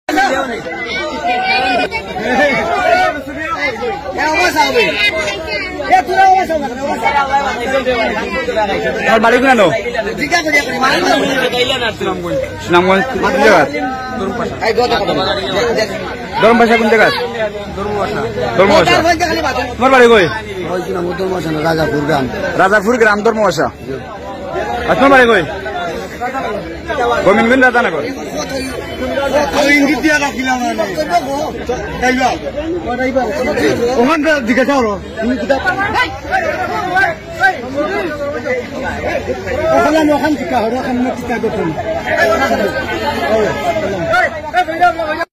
বাড়ি কেন সুনামগঞ্জ কোন জায়গা ধর্ম ভাষা কোন জায়গা ধর্ম ভাষা তোমার বাড়ি কই রাজাপুর গ্রাম ধর্ম ভাষা আর তোমার বাড়ি কই গোবিন্দগঞ্জ রাজানগর ইঙ্গিত দিয়া রাখিলাম ওখান দিকে যাও ওখান টিকা ওখান টিকা দেখুন